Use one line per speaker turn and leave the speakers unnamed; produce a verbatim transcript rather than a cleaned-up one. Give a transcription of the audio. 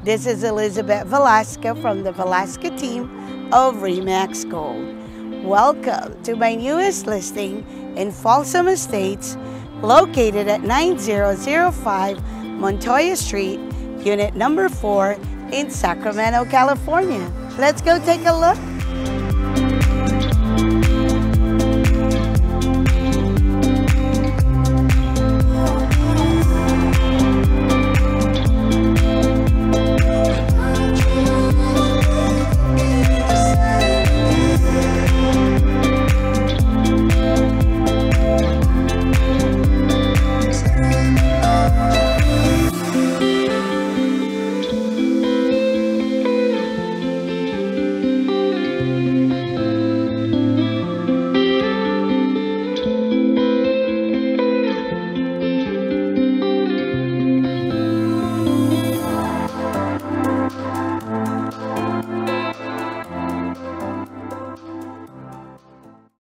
This is Elizabeth Velasco from the Velasco team of Remax Gold. Welcome to my newest listing in Folsom Estates, located at nine zero zero five Montoya Street, unit number four in Sacramento, California. Let's go take a look.